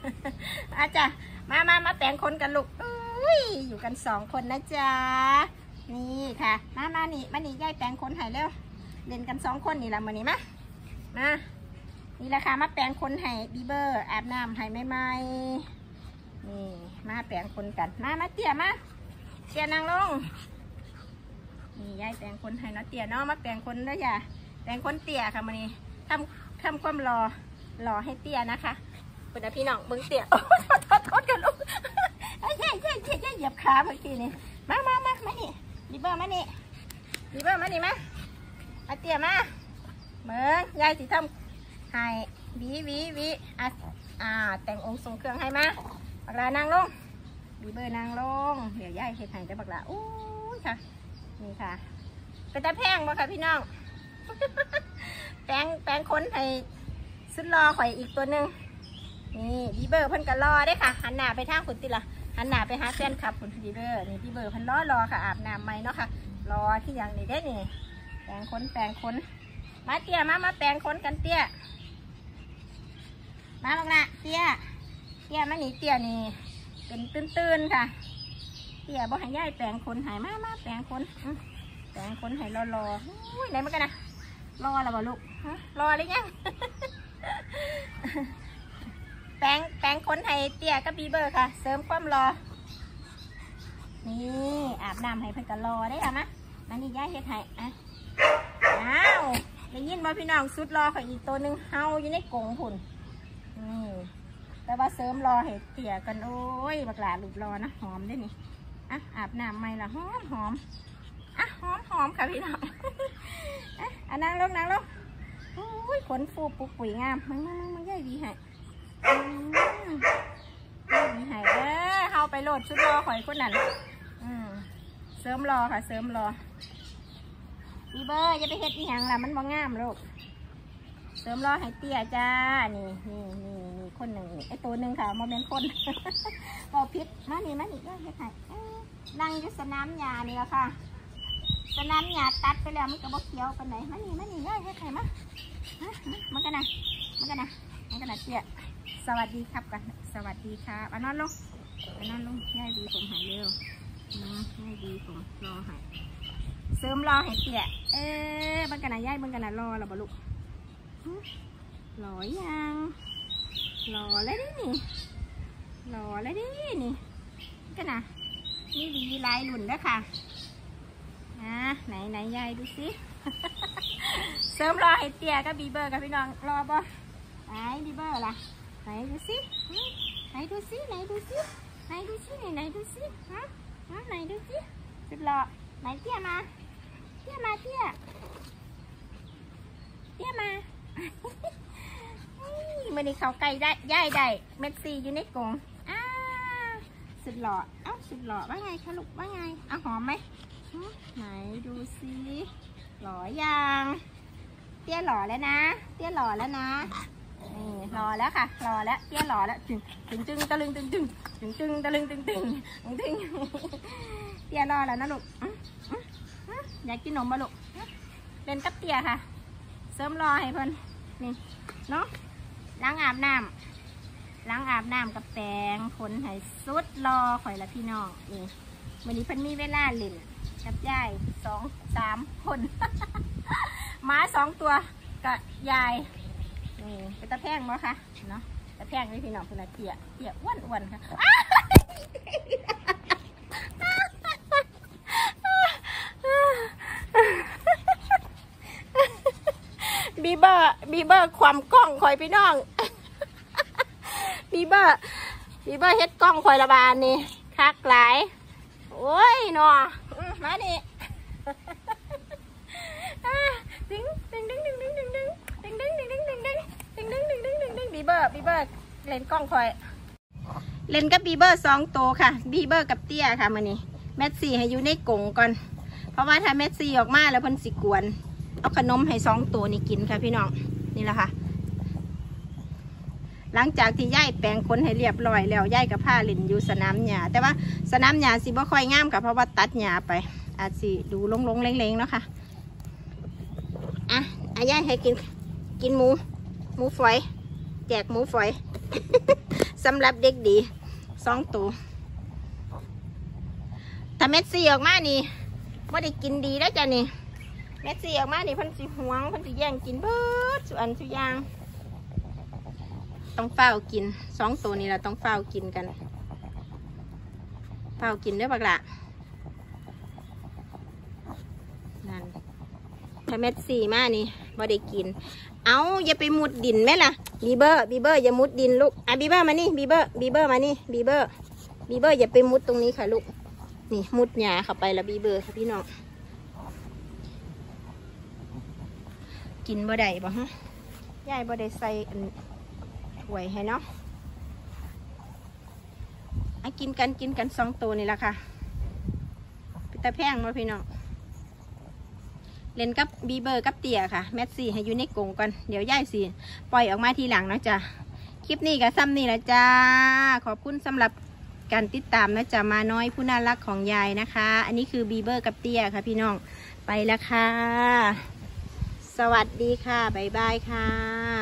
อาจ้ะมาแปลงคนกันลูกอยู่กัน2 คนนะจ๊ะนี่ค่ะมานี่ย่ายแปลงคนให้เร็วเล่นกัน2 คนนี่ละมือนี้มานี่แหละค่ะมาแปลงคนให้บีเบอร์อาบน้ำให้ใหม่ๆนี่มาแปลงคนกันมาเตี่ยนางลงนี่ย่ายแปลงคนให้เนาะเตี่ยเนาะมาแปลงคนแล้วจ้ะแปลงคนเตี่ยค่ะมือนี้ทำความรอให้เตี่ยนะคะเป็นพี่น้องเบิ้งเตี่ยโทษกันลูกย่ายเหยียบขาเมื่อกี้นี่มานี่บีเบอร์มานี่มาเตี่ยมาเบิ้งย่ายสิทำให้วีแต่งองค์ทรงเครื่องให้มาบักลานางลงบีเบอร์นางลงเดี๋ยวย่ายเฮ็ดให้ได้บักลาอู้ค่ะนี่ค่ะเป็นตาแพงบ่ค่ะพี่น้อง แปลงคนให้สุดรอข่อยอีกตัวหนึ่งนี่บีเบอร์เพิ่นก็รอได้ค่ะหันหน้าไปทางคุณติละหันหน้าไปหาแฟนคลับคุณบีเบอร์นี่บีเบอร์เพิ่นรอค่ะอาบน้ำใหม่เนาะค่ะรอที่อย่างนี้ได้นี่แปลงคนมาเตี้ยมาแปลงคนกันเตี้ยมาบักละเตี้ยมาหนีเตี้ยนี่เป็นตื่นค่ะเตี้ยบอกให้ย่ายแปลงคนหายมาแปลงคนให้รออุ้ยไหนมากันนะรอแล้วบ่ลูกรอหรือยังแปลงคนให้เตี้ยกับบีเบอร์ค่ะเสริมความรอนี่อาบน้ำให้เพิ่นก็รอได้ค่ะมานี่ย่ายเฮ็ดให้อ้าวได้ยินบ่พี่น้องสุดรอของอีกตัวหนึ่งเฮาอยู่ในกรงผุนนี่แต่ว่าเสริมรอให้เตี่ยกันโอ้ยบักหลาลูกรอนะหอมได้นี่อาบน้ำใหม่ละหอมหอมค่ะพี่น้องนั่งลงโอ้ยขนฟูปุกปุ๋ยงามมันใหญ่ดีให้เฮาไปโหลดชุดรอข่อยคนนั้นเสริมรอค่ะเสริมรอบีเบอร์อย่าไปเฮ็ดอีหยังล่ะมันบ่งามลูกเสริมรอให้เตี้ยจ้านี่คนหนึ่งไอตัวหนึ่งค่ะโมเมนต์คนพอพิษมานี่ก็เฮ็ดให้นั่งอยู่สนามหญ้านี่ละค่ะสนามหญ้าตัดไปแล้วมันก็บ่เขียวปานไหนมานี่ย่อยเฮ็ดให้มันกันนะเตี้ยสวัสดีครับกันสวัสดีครับนอนลงย่ายดีผมหายเร็วย่ายดีผมรอหายเสริมรอให้เตี้ยมันกันนะย่ายมันกันนะรอเราบ่ลูกรอยังรอแล้วดินี่กันนะนี่วีลายหลุนด้วยค่ะไหนยายดูสิ เสริมรอให้เตี้ยกับบีเบอร์กับพี่น้องรอบ่ไหนบีเบอร์ล่ะไหนดูสิไหนดูสิฮะไหนดูสิสุดรอไหนเตี้ยมาเตี้ยมาเมื่อนี้เขาไก่ได้ย่ายได้เม็ดซีอยู่ในกรงสุดหล่อสุดหล่อว่าไงคะลูกว่าไงหอมไหมไหนดูสิหล่อยังเตี้ยหล่อแล้วนะนี่หล่อแล้วค่ะหล่อแล้วเตี้ยหล่อแล้วตึงตะลึงตึงตะลึงตึงเตี้ยหล่อแล้วนะลูกอยากกินนมมาลูกเล่นกับเตี้ยค่ะเสริมรอให้เพิ่นนี่เนาะล้างอาบน้ำกับแปรงขนให้สุดรอข่อยละพี่น้องนี่วันนี้เพิ่นมีเวลาเล่นกับยาย2-3 คน หมา2 ตัวกับยายนี่เป็นตะแพงมั้งคะเนาะตะแพงนี่พี่น้องเป็นเตี้ยอ้วนค่ะบีเบอร์ความกล้องคอยพี่น้องบีเบอร์เฮ็ดกล้องคอยระบาดนี่คักหลายโอ้ยหนอมาดิดึงบีเบอร์เล่นกล้องคอยเล่นกับบีเบอร์2 ตัวค่ะบีเบอร์กับเตี้ยค่ะมันนี่แมสซี่ให้อยู่ในกรงก่อนเพราะว่าถ้าแมสซี่ออกมาแล้วเพิ่นสิกวนเอาขนมให้2 ตัวนี่กินค่ะพี่น้องนี่แหละค่ะหลังจากที่ย่ายแปลงขนให้เรียบร้อยแล้วย่ายกับผ้าเล่นอยู่สนามหญ้าแต่ว่าสนามหญ้าสิบ่ค่อยงามค่ะเพราะว่าตัดหญ้าไปอาจสิดูลงเล้งๆเนาะค่ะย่ายให้กินหมูฝอยแจกหมูฝอยสำหรับเด็กดี2 ตัวถ้าเม็ดซี่ออกมานี่ว่าได้กินดีแล้วจ้ะนี่เม็ดซี่ออกมานี่เพิ่นสิหวงเพิ่นสิแย่งกินเบิดส่วนทุกอย่างต้องเฝ้ากิน2 ตัวนี่เราต้องเฝ้ากินกันเฝ้ากินด้วยบักละนั่นถ้าเม็ดซี่มานี่ว่าได้กินเอาอย่าไปมุดดินไหมล่ะบีเบอร์อย่ามุดดินลูกอ่ะบีเบอร์มานี่บีเบอร์มานี่บีเบอร์อย่าไปมุดตรงนี้ค่ะลูกนี่มุดหญ้าเข้าไปแล้วบีเบอร์ค่ะพี่น้องกินบ่ได้บ่ฮะยายบ่ได้ใส่ถ้วยให้เนาะกินกัน2 ตัวนี่แหละค่ะแต่แพงมาพี่น้องเล่นกับบีเบอร์กับเตี่ยค่ะแมสซี่ให้อยู่ในกรงก่อนเดี๋ยวยายสิปล่อยออกมาทีหลังนะจ๊ะคลิปนี้กับซ้ำนี่แหละจ้าขอบคุณสำหรับการติดตามนะจ๊ะมาน้อยผู้น่ารักของยายนะคะอันนี้คือบีเบอร์กับเตี่ยค่ะพี่น้องไปแล้วค่ะสวัสดีค่ะบ๊ายบายค่ะ